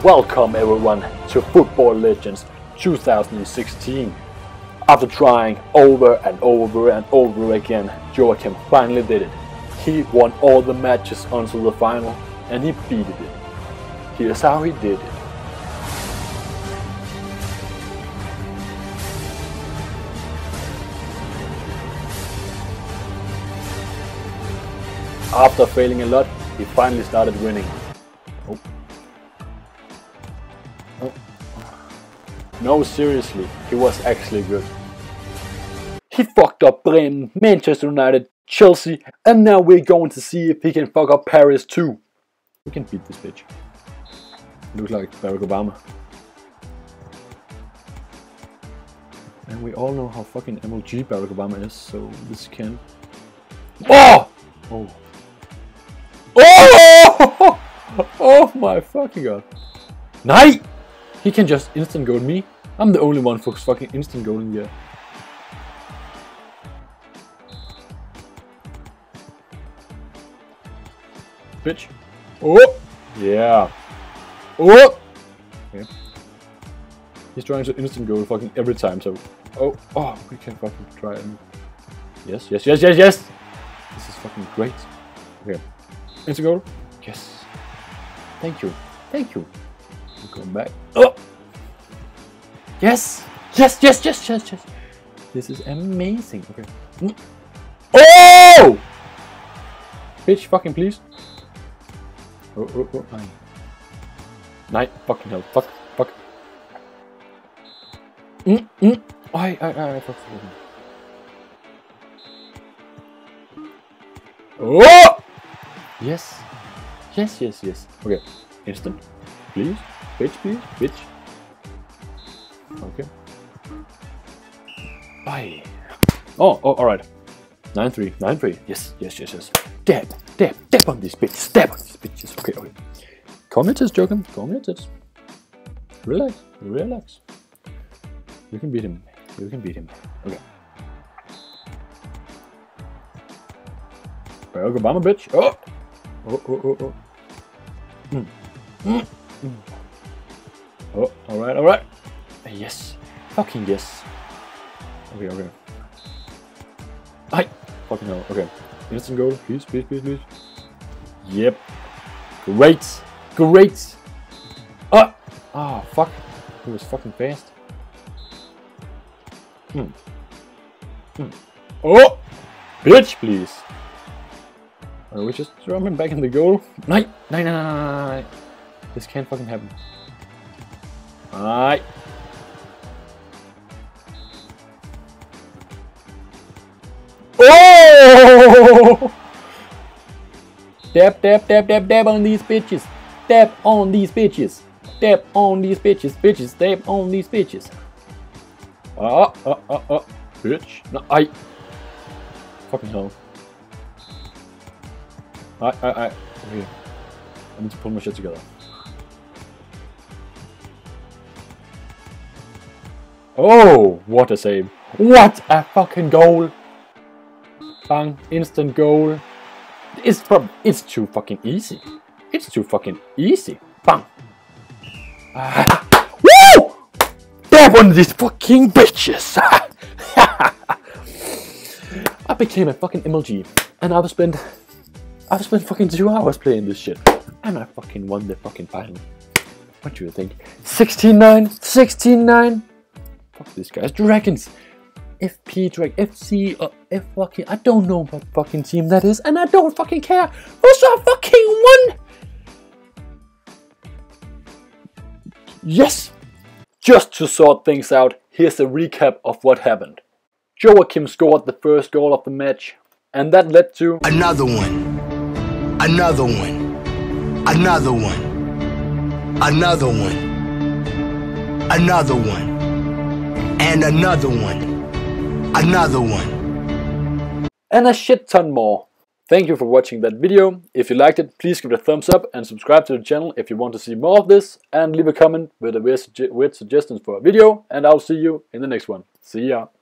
Welcome everyone to Football Legends 2016. After trying over and over and over again, Joachim finally did it. He won all the matches until the final and he beat it. Here's how he did it. After failing a lot, he finally started winning. Oh. Oh. No, seriously, he was actually good. He fucked up Bremen, Manchester United, Chelsea, and now we're going to see if he can fuck up Paris too. We can beat this bitch. Looks like Barack Obama. And we all know how fucking MLG Barack Obama is, so this can... Oh! Oh! Oh! Oh my fucking god. Night! He can just instant goal me. I'm the only one for fucking instant goaling here. Bitch. Oh! Yeah. Oh! Okay. He's trying to instant goal fucking every time, so... Oh! Oh! We can fucking try and... Yes, yes, yes, yes, yes! This is fucking great. Okay. Instant goal? Yes. Thank you. Thank you. Come back. Oh! Yes! Yes, yes, yes, yes, yes! This is amazing. Okay. Oh! Bitch, fucking please. Oh, oh, oh, nine. Nine, fucking hell. Fuck, fuck. Fuck. Oh! Yes. Yes, yes, yes. Okay. Instant. Please. Bitch, please. Bitch. Okay. Bye. Oh, alright. 9-3. 9-3. Yes, yes, yes, yes. Dab, dab, dab on these bitches. Dab on these bitches. Okay, okay. Calm your tits, Joachim. Calm your tits. Relax. Relax. You can beat him. You can beat him. Okay. Barack Obama, bitch. Oh! Oh, oh, oh, oh. Oh, alright, alright. Yes. Fucking yes. Okay, okay. Hi! Fucking hell. Okay. Instant goal. Please, please, please, please. Yep. Great! Great! Ah! Ah, fuck. He was fucking fast. Oh! Bitch, please! We just throw him back in the goal. No! No, no, no, no, no. This can't fucking happen. Alright. Oh! Dab, dab, dab, dab, dab on these bitches. Dab on these bitches. Dab on these bitches. Bitches, dab on these bitches. Bitch. No, fucking hell. Okay. I need to pull my shit together. Oh, what a save. What a fucking goal. Bang, instant goal. It's too fucking easy. It's too fucking easy. Bang. Woo! Dab on these fucking bitches. I became a fucking MLG and I've spent fucking 2 hours playing this shit. And I fucking won the fucking final. What do you think? 16-9? 16-9? Fuck these guys. Dragons. FP Drag, FC, or F fucking... I don't know what fucking team that is. And I don't fucking care. Who's a fucking won? Yes! Just to sort things out, here's a recap of what happened. Joachim scored the first goal of the match. And that led to... Another one. Another one. Another one. Another one. Another one. And another one. Another one. And a shit ton more. Thank you for watching that video. If you liked it, please give it a thumbs up and subscribe to the channel if you want to see more of this. And leave a comment with weird suggestions for a video. And I'll see you in the next one. See ya.